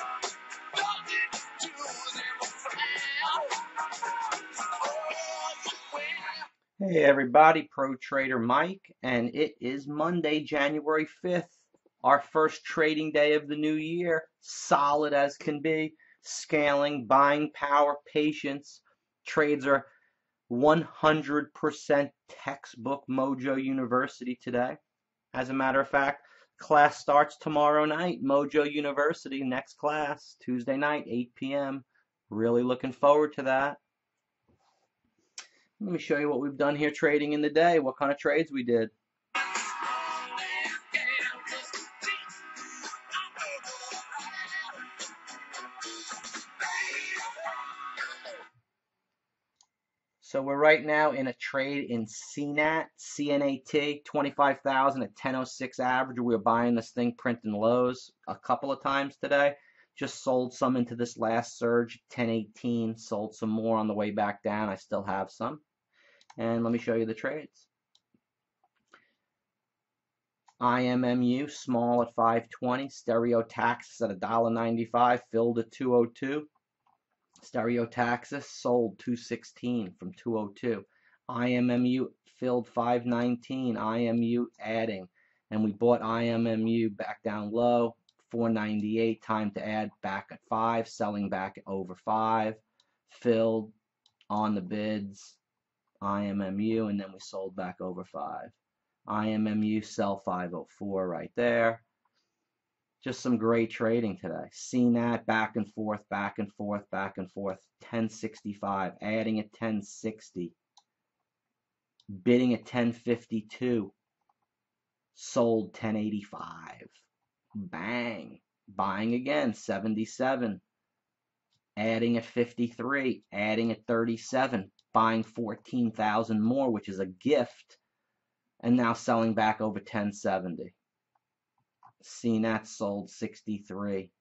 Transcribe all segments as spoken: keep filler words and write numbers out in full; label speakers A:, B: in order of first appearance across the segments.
A: Hey everybody, Pro Trader Mike, and it is Monday, January fifth, our first trading day of the new year. Solid as can be, scaling, buying power, patience. Trades are one hundred percent textbook Mojo University today. As a matter of fact, class starts tomorrow night, Mojo University, next class, Tuesday night, eight p m Really looking forward to that. Let me show you what we've done here trading in the day, what kind of trades we did. So we're right now in a trade in C NAT, C N A T, twenty-five thousand at ten oh six average. We were buying this thing printing lows a couple of times today. Just sold some into this last surge, ten eighteen, sold some more on the way back down. I still have some. And let me show you the trades. I M M U small at five twenty, Stereotaxis at one ninety-five, filled at two oh two. Stereotaxis sold two sixteen from two oh two. I M M U filled five nineteen, I M U adding, and we bought I M M U back down low, four ninety-eight, time to add back at five, selling back at over five, filled on the bids, I M M U, and then we sold back over five. I M M U sell five oh four right there. Just some great trading today. C NAT back and forth, back and forth, back and forth. ten sixty-five, adding at ten sixty. Bidding at ten fifty-two. Sold ten eighty-five. Bang. Buying again, seventy-seven. Adding at fifty-three. Adding at thirty-seven. Buying fourteen thousand more, which is a gift. And now selling back over ten seventy. C NAT sold sixty-three.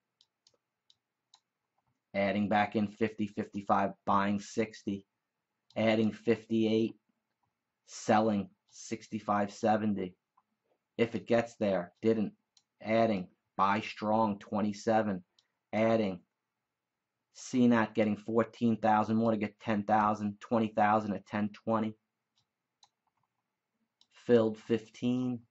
A: Adding back in fifty, fifty-five, buying sixty. Adding fifty-eight. Selling sixty-five seventy. If it gets there, didn't. Adding, buy strong, twenty-seven. Adding, C NAT getting fourteen thousand more to get ten thousand, twenty thousand at ten twenty. Filled fifteen.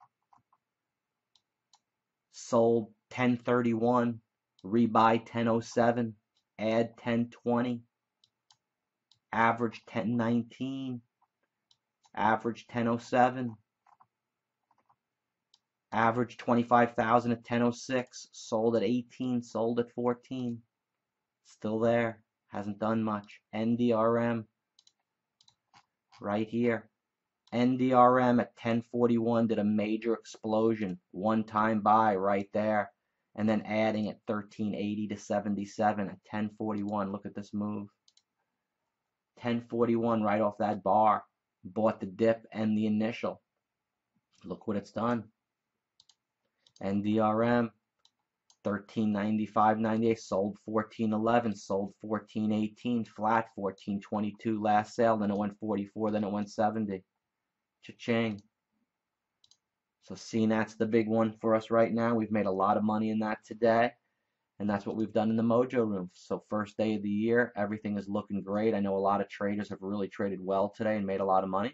A: Sold ten thirty-one. Rebuy ten oh seven. Add ten twenty. Average ten nineteen. Average ten oh seven. Average twenty-five thousand at ten oh six. Sold at eighteen. Sold at fourteen. Still there. Hasn't done much. N D R M. Right here. N D R M at ten forty-one did a major explosion. One time buy right there. And then adding at thirteen eighty to seventy-seven at ten forty-one. Look at this move. ten forty-one right off that bar. Bought the dip and the initial. Look what it's done. N D R M thirteen ninety-five ninety-eight, sold fourteen eleven, sold fourteen eighteen, flat fourteen twenty-two last sale, then it went forty-four, then it went seventy. Cha-ching. So C NAT's the big one for us right now. We've made a lot of money in that today, and that's what we've done in the Mojo room. So first day of the year, everything is looking great. I know a lot of traders have really traded well today and made a lot of money.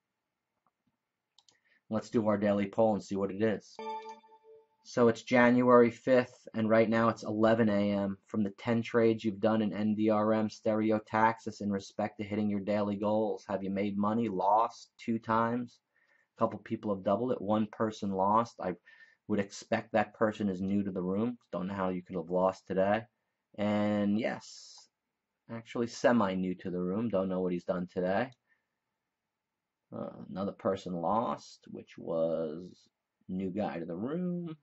A: Let's do our daily poll and see what it is. So it's January fifth, and right now it's eleven a m From the ten trades you've done in N D R M Stereotaxis in respect to hitting your daily goals, have you made money, lost two times? A couple people have doubled it. One person lost. I would expect that person is new to the room. Don't know how you could have lost today. And yes, actually semi-new to the room. Don't know what he's done today. Uh, another person lost, which was new guy to the room.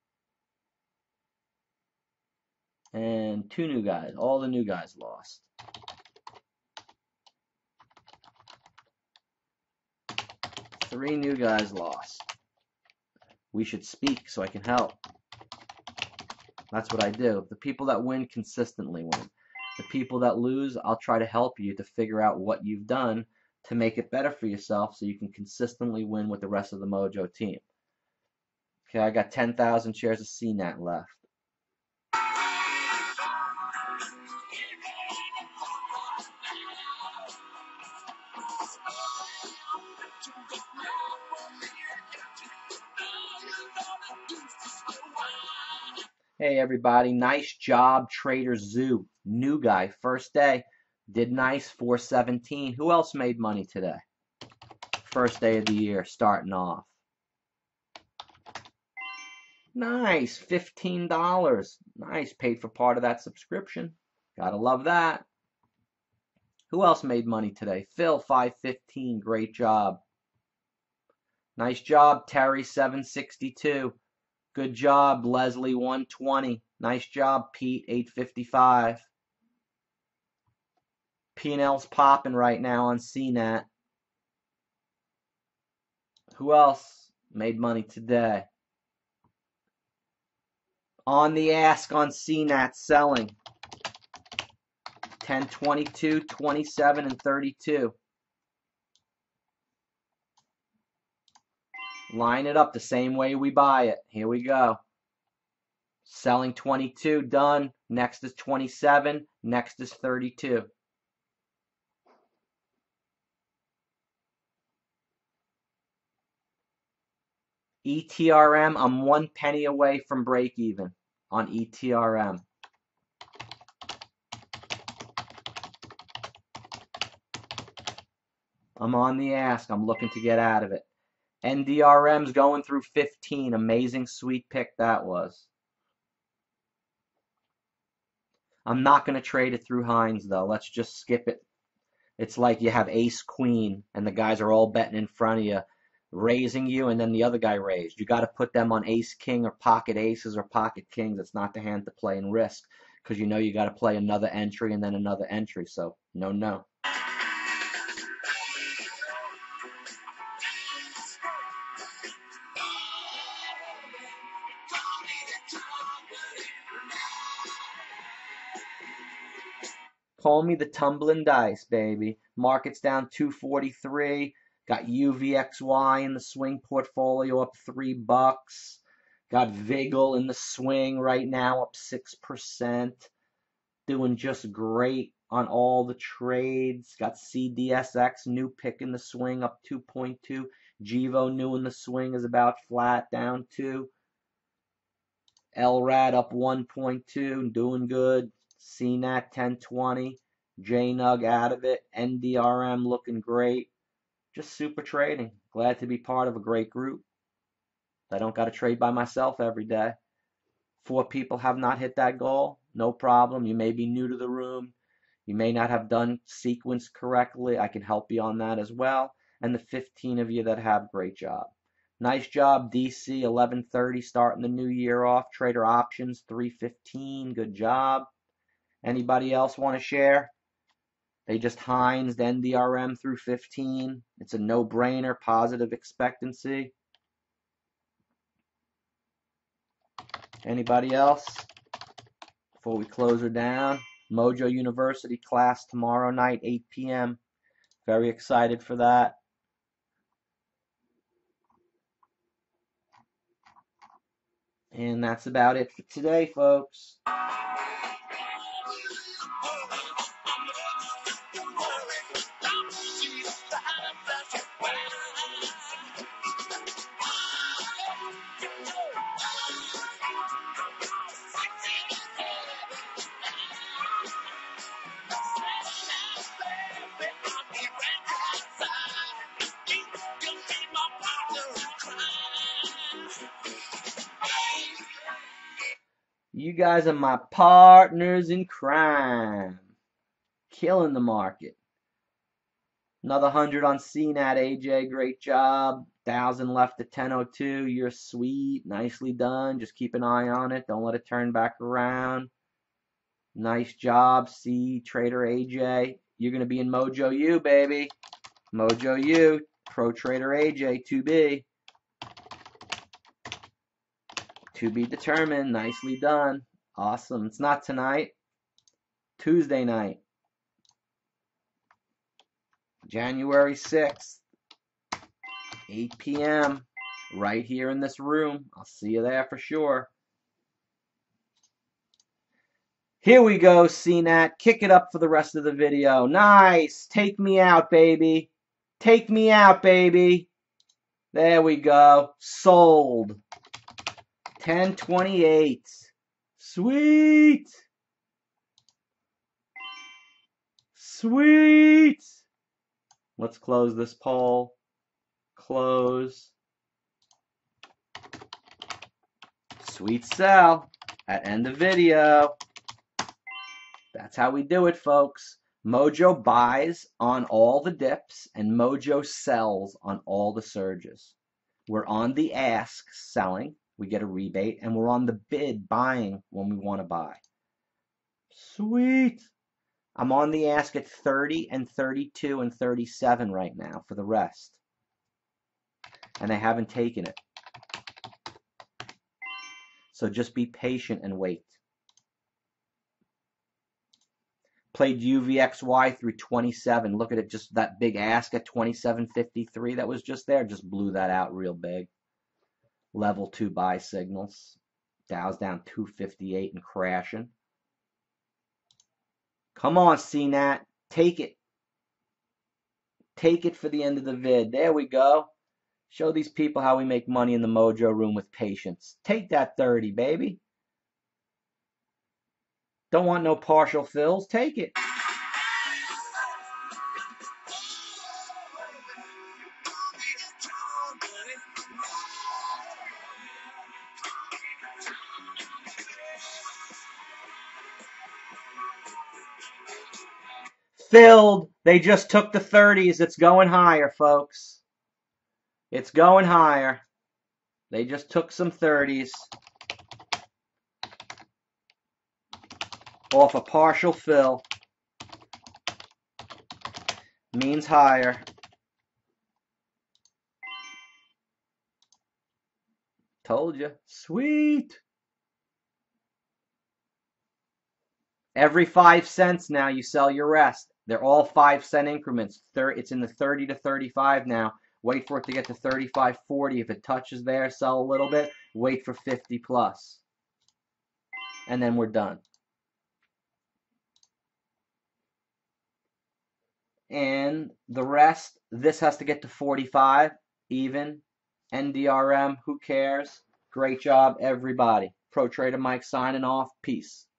A: And two new guys. All the new guys lost. Three new guys lost. We should speak so I can help. That's what I do. The people that win consistently win. The people that lose, I'll try to help you to figure out what you've done to make it better for yourself so you can consistently win with the rest of the Mojo team. Okay, I got ten thousand shares of C NAT left. Hey everybody, nice job, Trader Zoo. New guy, first day. Did nice, four seventeen. Who else made money today? First day of the year, starting off. Nice, fifteen dollars. Nice, paid for part of that subscription. Gotta love that. Who else made money today? Phil, five fifteen. Great job. Nice job, Terry, seven sixty-two. Good job, Leslie, one twenty. Nice job, Pete, eight fifty-five. P and L's popping right now on C NAT. Who else made money today? On the ask on C NAT selling. ten, twenty-two, twenty-seven, and thirty-two. Line it up the same way we buy it. Here we go. Selling twenty-two, done. Next is twenty-seven. Next is thirty-two. E T R M, I'm one penny away from break even on E T R M. I'm on the ask. I'm looking to get out of it. N D R M's going through fifteen. Amazing sweet pick that was. I'm not going to trade it through Hines, though. Let's just skip it. It's like you have ace queen, and the guys are all betting in front of you, raising you, and then the other guy raised. You got to put them on ace king or pocket aces or pocket kings. It's not the hand to play and risk, because you know you got to play another entry and then another entry. So, no, no. Call me the tumbling dice, baby. Market's down two forty-three. Got U V X Y in the swing portfolio up three bucks. Got Vigil in the swing right now up six percent. Doing just great on all the trades. Got C D S X new pick in the swing up two point two. Givo new in the swing is about flat down two. L R A D up one point two, doing good. C NAT ten twenty. J Nug out of it. N D R M looking great. Just super trading. Glad to be part of a great group. I don't got to trade by myself every day. Four people have not hit that goal. No problem. You may be new to the room. You may not have done sequence correctly. I can help you on that as well. And the fifteen of you that have, great job. Nice job, D C, eleven thirty, starting the new year off. Trader options, three fifteen. Good job. Anybody else want to share? They just Hines, the N D R M through fifteen. It's a no-brainer, positive expectancy. Anybody else? Before we close her down. Mojo University class tomorrow night, eight p m Very excited for that. And that's about it for today, folks. You guys are my partners in crime. Killing the market. Another hundred on C NAT, A J. Great job. Thousand left at ten oh two. You're sweet. Nicely done. Just keep an eye on it. Don't let it turn back around. Nice job, C. Trader A J. You're going to be in Mojo U, baby. Mojo U. Pro Trader A J, two B. To be determined. Nicely done. Awesome. It's not tonight. Tuesday night. January sixth. eight p m Right here in this room. I'll see you there for sure. Here we go, C NAT. Kick it up for the rest of the video. Nice. Take me out, baby. Take me out, baby. There we go. Sold. ten twenty-eight. Sweet. Sweet. Let's close this poll. Close. Sweet sell at end of video. That's how we do it, folks. Mojo buys on all the dips and Mojo sells on all the surges. We're on the ask selling, we get a rebate, and we're on the bid buying when we want to buy. Sweet. I'm on the ask at thirty and thirty-two and thirty-seven right now for the rest. And they haven't taken it. So just be patient and wait. Played U V X Y through twenty-seven. Look at it, just that big ask at twenty-seven fifty-three that was just there. Just blew that out real big. Level two buy signals. Dow's down two fifty-eight and crashing. Come on, C NAT. Take it. Take it for the end of the vid. There we go. Show these people how we make money in the Mojo room with patience. Take that thirty, baby. Don't want no partial fills. Take it. Filled. They just took the thirties. It's going higher, folks. It's going higher. They just took some thirties. Off a partial fill. Means higher. Told you. Sweet. Every five cents now you sell your rest. They're all five cent increments. It's in the thirty to thirty-five now. Wait for it to get to thirty-five forty. If it touches there, sell a little bit. Wait for fifty plus. And then we're done. And the rest, this has to get to forty-five, even. N D R M, who cares? Great job, everybody. Pro Trader Mike signing off. Peace.